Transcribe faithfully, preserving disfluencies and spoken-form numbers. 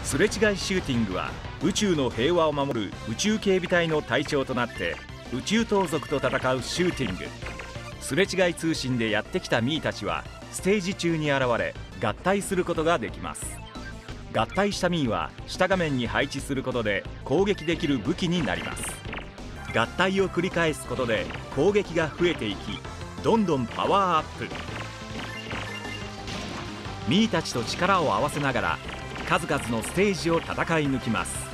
すれ違いシューティングは宇宙の平和を守る宇宙警備隊の隊長となって宇宙盗賊と戦うシューティング。すれ違い通信でやってきたミーたちはステージ中に現れ合体することができます。合体したミーは下画面に配置することで攻撃できる武器になります。合体を繰り返すことで攻撃が増えていき、どんどんパワーアップ。ミーたちと力を合わせながら数々のステージを戦い抜きます。